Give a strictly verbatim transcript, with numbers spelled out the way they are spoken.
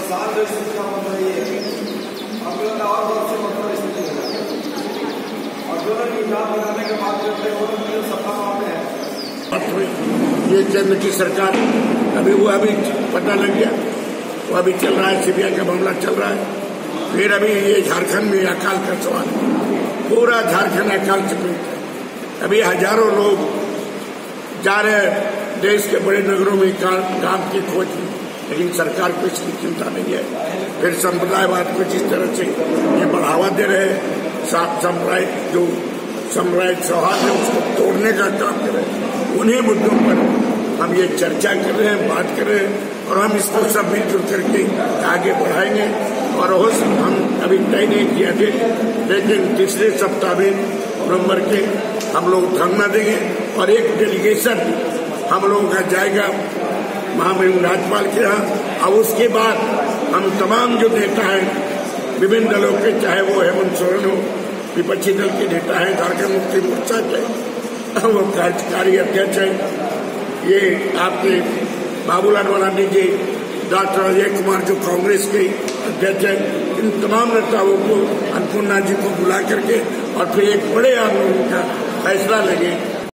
साल जो स्थिति बन रही है, हम लोगों ने और बहुत से मतलब स्थिति है और जो लोग निजाम बनाने के बाद करते हैं वो लोग सत्ता में है। ये केंद्र की सरकार अभी वो अभी पता लग गया, वो अभी चल रहा है, सीबीआई का मामला चल रहा है। फिर अभी ये झारखंड में अकाल का सवाल, पूरा झारखंड अकाल चपेट है। अभी हजारों लोग जा रहे हैं देश के बड़े नगरों में काम की खोज में, लेकिन सरकार को इसकी चिंता नहीं है। फिर संप्रदायवाद को जिस तरह से ये बढ़ावा दे रहे हैं, संप्रदाय जो साम्राज्य सौहार्द है उसको तोड़ने का काम कर रहे हैं। उन्हीं मुद्दों पर हम ये चर्चा कर रहे हैं, बात कर रहे हैं और हम इसको सब मिलजुल करके आगे बढ़ाएंगे। और हो हम अभी तय नहीं किया थे, लेकिन तीसरे सप्ताह में नवंबर के हम लोग धरना देंगे और एक डेलीगेशन हम लोगों का जाएगा महामहिम राज्यपाल के यहाँ। और उसके बाद हम तमाम जो नेता हैं विभिन्न दलों के, चाहे वो हेमंत सोरेन हो, विपक्षी दल के नेता हैं, झारखंड मुक्ति मोर्चा के वो कार्यकारी अध्यक्ष हैं, ये आपके बाबूलाल मरांडी जी, डॉक्टर अजय कुमार जो कांग्रेस के अध्यक्ष हैं, इन तमाम नेताओं को, अन्नपूर्णा जी को बुला करके और फिर एक बड़े आंदोलन का फैसला लेंगे